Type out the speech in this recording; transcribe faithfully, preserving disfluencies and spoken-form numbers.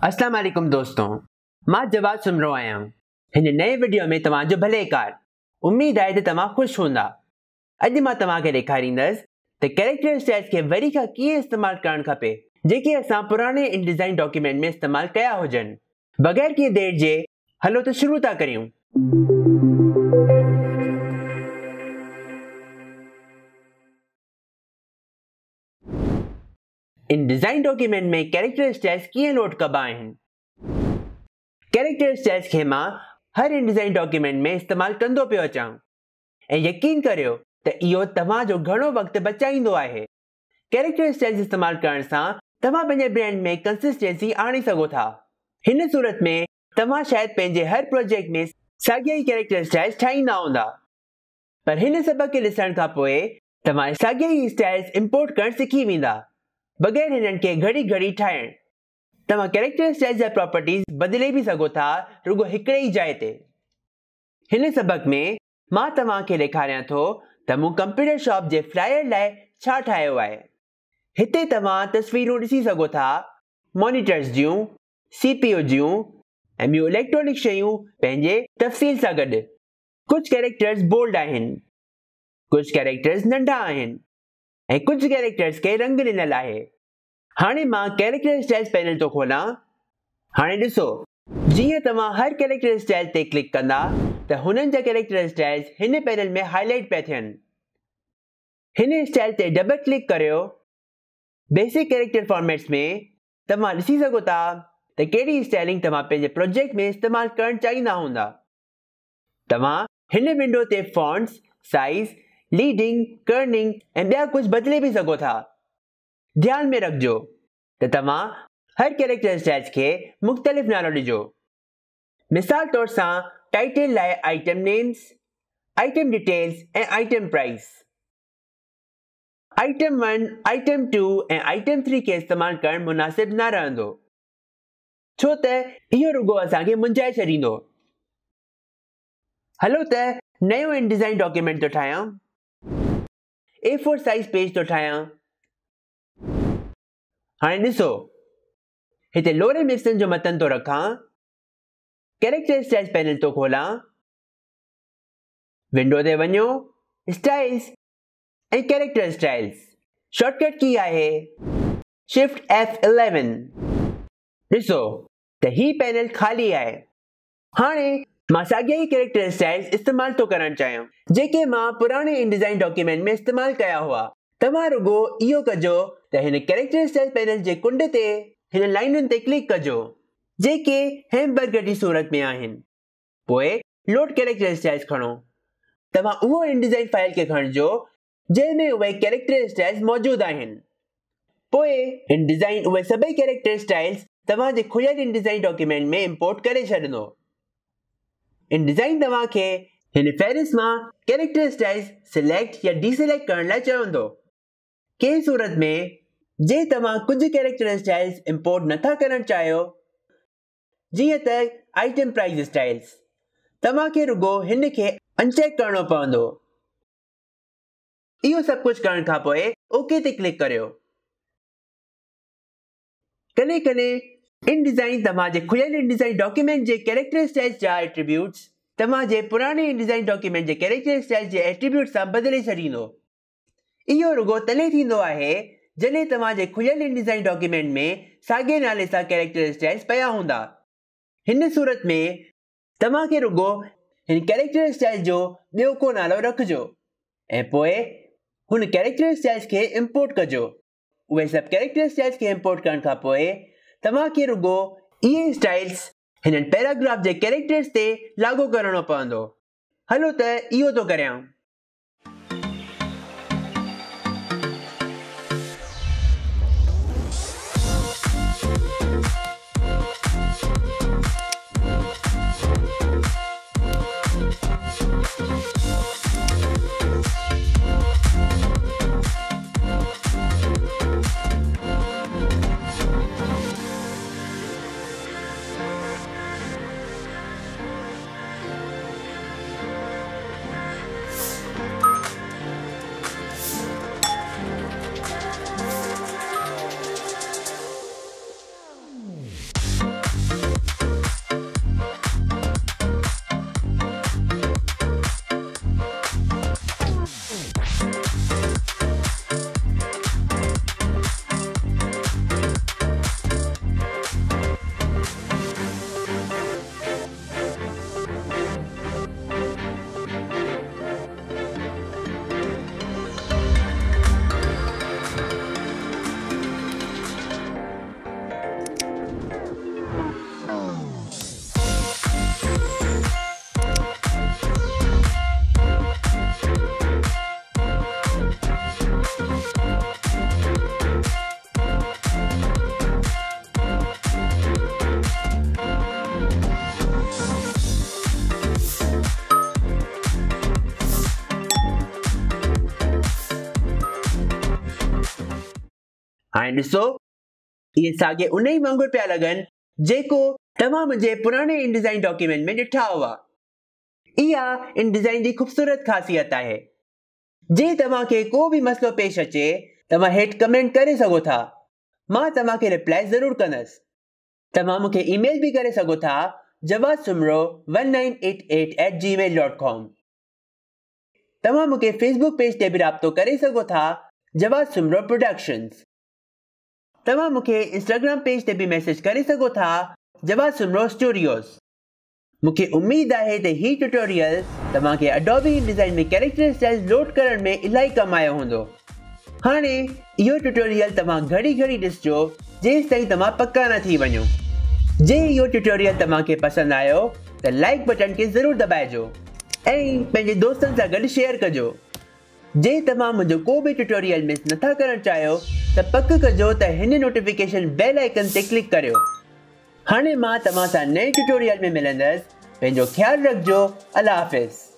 अस्सलाम वालेकुम दोस्तों, मां जवाब सुन रहा आहियां। हिन नए वीडियो में तव्हांजो भलेकार। उम्मीद आहे त तव्हां ख़ुशि हूंदा। अॼु मां तव्हांखे ॾेखारींदुसि त कैरेक्टर स्टाइल्स खे वरी खां कीअं इस्तेमालु करणु खपे, जेके असां पुराणे इनडिज़ाइन डॉक्यूमेंट में इस्तेमालु कया हुजनि। बग़ैर कंहिं देर जे हलो त शुरू था करियूं। इनडिज़ाइन डॉक्यूमेंट में कैरेक्टर स्टाइल्स कीअं लोड कबा आहिनि। कैरेक्टर स्टाइल्स खे मां हर इनडिज़ाइन डॉक्यूमेंट में इस्तेमालु कंदो पियो अचां ऐं यकीन करियो त इहो तव्हांजो घणो वक़्तु बचाईंदो आहे। कैरेक्टर स्टाइल्स इस्तेमालु करण सां तव्हां पंहिंजे ब्रांड में कंसिस्टेंसी आणे सघो था। हिन सूरत में तव्हां शायदि पंहिंजे हर प्रोजेक्ट में साॻिया ई कैरेक्टर स्टाइल्स ठाहींदा हूंदा, पर हिन सबक खे ॾिसण खां पोइ तव्हां साॻिया ई स्टाइल्स इंपोर्ट करणु सिखी वेंदा, बग़ैर हिननि खे घड़ी घड़ी ठाहिण। तव्हां कैरेक्टर स्टाइल्स जा प्रॉपर्टीज़ बदिले बि सघो था, रुगो हिकिड़े ई जाइ ते। हिन सबक में मां तव्हांखे ॾेखारियां थो त मूं कंप्यूटर शॉप जे फ्लायर लाइ छा ठाहियो आहे। हिते तव्हां तस्वीरूं ॾिसी सघो था, मॉनिटर्स जूं, सीपीयू जूं ऐं ॿियूं इलेक्ट्रॉनिक शयूं पंहिंजे तफ़सील सां गॾु। कुझु कैरेक्टर्स बोल्ड आहिनि, कुझु कैरेक्टर्स नंढा आहिनि ऐं कुझु कैरेक्टर्स खे रंग ॾिनल आहे। हाणे मां कैरेक्टर स्टाइल्स पैनल तो खोलां। हाणे ॾिसो, जीअं तव्हां हर कैरेक्टर स्टाइल ते क्लिक कंदा त हुननि जा कैरेक्टर स्टाइल्स हिन पैनल में हाईलाइट पिया थियनि। हिन स्टाइल ते डबल क्लिक करियो। बेसिक कैरेक्टर फॉर्मेट्स में तव्हां ॾिसी सघो था त कहिड़ी स्टाइलिंग तव्हां पंहिंजे प्रोजेक्ट में इस्तेमालु करणु चाहींदा हूंदा। तव्हां हिन विंडो ते फॉन्ट्स, साइज़, लीडिंग, कर्निंग ऐं ॿिया कुझु बदिले बि सघो था। ध्यान में रखिजो त तव्हां हर कैरेक्टर स्टाइल्स खे मुख़्तलिफ़ नालो ॾिजो। मिसाल तौर सां टाइटल लाइ आइटम नेम्स, आइटम डिटेल्स ऐं item price. Item one, item two ऐं आइटम थ्री खे इस्तेमालु करणु मुनासिब न रहंदो, छो त इहो रुगो असांखे मुंझाए छॾींदो। हलो त नयो इनडिज़ाइन डॉक्यूमेंट तो ठाहियां। ए फोर साइज़ पेज तो ठाहियां। हाणे ॾिसो, हिते लोरेम इप्सन जो मतन तो रखां। कैरेक्टर स्टाइल्स पैनल तो खोलां। विंडो ते वञो, स्टाइल्स ऐं कैरेक्टर स्टाइल्स। शॉर्टकट की आहे शिफ्ट एफ इलेवन। ॾिसो त ही पैनल खाली आहे। हाणे मां साॻिया ई कैरेक्टर स्टाइल्स इस्तेमालु तो करणु चाहियां, जेके मां पुराणे इनडिज़ाइन डॉक्यूमेंट में इस्तेमालु कया हुआ। तव्हां रुगो इहो कजो त हिन कैरेक्टर स्टाइल पैनल जे कुंड ते हिन लाइनुनि ते क्लिक कजो, जेके हैमबर्गर जी सूरत में आहिनि। पोइ लोड कैरेक्टर स्टाइल्स खणो। तव्हां उहो इनडिज़ाइन फाइल खे खणिजो जंहिं में उहे कैरेक्टर स्टाइल्स मौजूदु आहिनि। पोइ इनडिज़ाइन उहे सभई कैरेक्टर स्टाइल्स तव्हांजे खुलियल इनडिज़ाइन डॉक्यूमेंट में इंपोर्ट करे छॾंदो। इनडिज़ाइन तव्हांखे हिन फ़हरिस्त मां कैरेक्टर स्टाइल्स सिलेक्ट या डीसिलेक्ट करण लाइ चवंदो। कंहिं सूरत में जे तव्हां कुझु कैरेक्टर स्टाइल्स इंपोर्ट नथा करणु चाहियो, जीअं त आइटम प्राइस स्टाइल्स, तव्हांखे रुगो हिन खे अनचेक करणो पवंदो। इहो सभु कुझु करण खां पोइ ओके ते क्लिक करियो। कॾहिं कॾहिं इनडिज़ाइन तव्हांजे खुलियल इनडिज़ाइन डॉक्यूमेंट जे कैरेक्टर स्टाइल्स जा एट्रीब्यूट्स तव्हांजे पुराणे इनडिज़ाइन डॉक्यूमेंट जे कैरेक्टर स्टाइल्स जे एट्रीब्यूट्स सां बदिले छॾींदो। इहो रुगो तॾहिं थींदो आहे जॾहिं तव्हांजे खुलियल इनडिज़ाइन डॉक्यूमेंट में साॻिए नाले सां कैरेक्टर स्टाइल्स पिया हूंदा। हिन सूरत में तव्हांखे रुगो हिन कैरेक्टर स्टाइल जो ॿियो को नालो रखिजो ऐं पोइ हुन कैरेक्टर स्टाइल्स खे इंपोर्ट कजो। उहे सभु कैरेक्टर स्टाइल्स खे इंपोर्ट करण खां पोइ तव्हांखे रुगो इहे स्टाइल्स हिननि पैराग्राफ जे कैरेक्टर्स ते लागू करणो पवंदो। हलो त इहो तो करियां। हाणे ॾिसो इहे साॻे उन ई वांगुरु पिया लॻनि जेको तव्हां मुंहिंजे पुराणे इनडिज़ाइन डॉक्यूमेंट में ॾिठा हुआ। इहा इनडिज़ाइन जी ख़ूबसूरत ख़ासियत आहे। जे तव्हांखे को बि मसइलो पेश अचे तव्हां हेठि कमेंट करे सघो था, मां तव्हांखे रिप्लाई ज़रूरु कंदसि। तव्हां मूंखे ईमेल बि करे सघो था Jawad Soomro one nine eight eight eight G mail dot com. तव्हां मूंखे फेसबुक पेज ते बि राब्तो करे सघो था जवाद सुमरो प्रोडक्शंस। तव्हां मूंखे इंस्टाग्राम पेज ते बि मैसेज करे सघो था जवाद सुमरो स्टूडियोज़। मूंखे उम्मीद आहे त ही ट्यूटोरियल तव्हांखे अडोबी InDesign में कैरेक्टर स्टाइल्स लोड करण में इलाही कमु आयो हूंदो। हाणे इहो ट्यूटोरियल तव्हां घड़ी घड़ी ॾिसजो जेसि ताईं तव्हां पका न थी वञो। जे इहो ट्यूटोरियल तव्हांखे पसंदि आयो त लाइक बटन खे ज़रूरु दॿाइजो ऐं पंहिंजे दोस्तनि सां गॾु शेयर कजो। जे तव्हां मुंहिंजो को बि ट्यूटोरियल मिस नथा करणु चाहियो त पक कजो त हिन नोटिफिकेशन बेल आइकन ते क्लिक करियो। हाणे मां तव्हां सां नए ट्यूटोरियल में मिलंदसि। पंहिंजो ख्यालु रखिजो। अल्लाह हाफ़िज़।